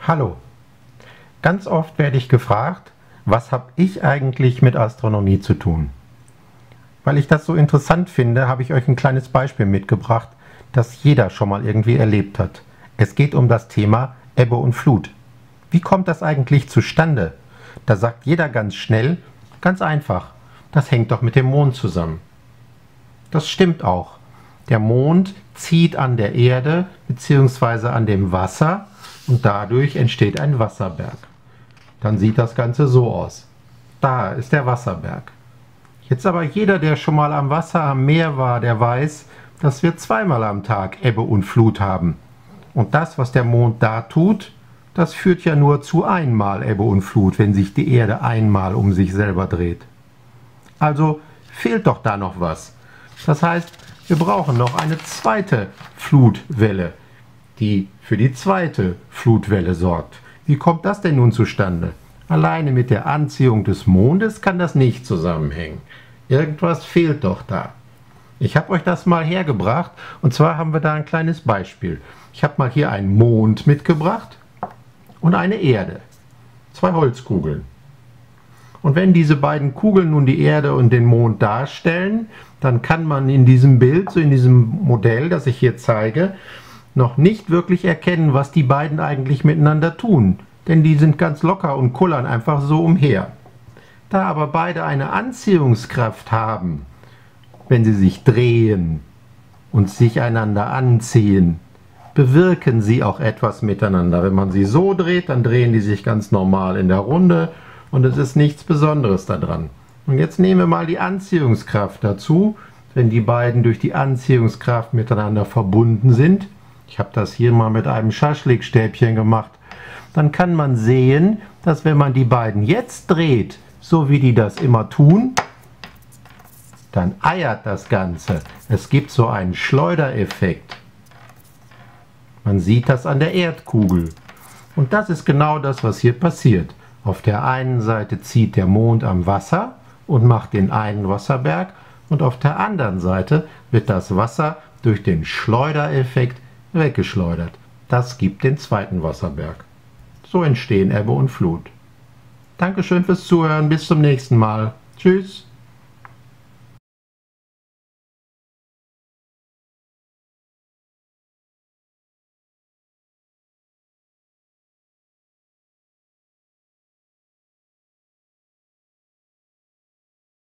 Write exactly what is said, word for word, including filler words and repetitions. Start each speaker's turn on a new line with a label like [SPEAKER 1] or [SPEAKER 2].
[SPEAKER 1] Hallo. Ganz oft werde ich gefragt, was habe ich eigentlich mit Astronomie zu tun? Weil ich das so interessant finde, habe ich euch ein kleines Beispiel mitgebracht, das jeder schon mal irgendwie erlebt hat. Es geht um das Thema Ebbe und Flut. Wie kommt das eigentlich zustande? Da sagt jeder ganz schnell, ganz einfach, das hängt doch mit dem Mond zusammen. Das stimmt auch. Der Mond zieht an der Erde bzw. an dem Wasser und dadurch entsteht ein Wasserberg. Dann sieht das Ganze so aus. Da ist der Wasserberg. Jetzt aber jeder, der schon mal am Wasser, am Meer war, der weiß, dass wir zweimal am Tag Ebbe und Flut haben. Und das, was der Mond da tut, das führt ja nur zu einmal Ebbe und Flut, wenn sich die Erde einmal um sich selber dreht. Also fehlt doch da noch was. Das heißt, wir brauchen noch eine zweite Flutwelle, die für die zweite Flutwelle sorgt. Wie kommt das denn nun zustande? Alleine mit der Anziehung des Mondes kann das nicht zusammenhängen. Irgendwas fehlt doch da. Ich habe euch das mal hergebracht und zwar haben wir da ein kleines Beispiel. Ich habe mal hier einen Mond mitgebracht und eine Erde. Zwei Holzkugeln. Und wenn diese beiden Kugeln nun die Erde und den Mond darstellen, dann kann man in diesem Bild, so in diesem Modell, das ich hier zeige, noch nicht wirklich erkennen, was die beiden eigentlich miteinander tun. Denn die sind ganz locker und kullern einfach so umher. Da aber beide eine Anziehungskraft haben, wenn sie sich drehen und sich einander anziehen, bewirken sie auch etwas miteinander. Wenn man sie so dreht, dann drehen die sich ganz normal in der Runde und es ist nichts Besonderes daran. Und jetzt nehmen wir mal die Anziehungskraft dazu. Wenn die beiden durch die Anziehungskraft miteinander verbunden sind, ich habe das hier mal mit einem Schaschlikstäbchen gemacht, dann kann man sehen, dass wenn man die beiden jetzt dreht, so wie die das immer tun, dann eiert das Ganze. Es gibt so einen Schleudereffekt. Man sieht das an der Erdkugel. Und das ist genau das, was hier passiert. Auf der einen Seite zieht der Mond am Wasser und macht den einen Wasserberg und auf der anderen Seite wird das Wasser durch den Schleudereffekt weggeschleudert. Das gibt den zweiten Wasserberg. So entstehen Ebbe und Flut. Dankeschön fürs Zuhören, bis zum nächsten Mal. Tschüss.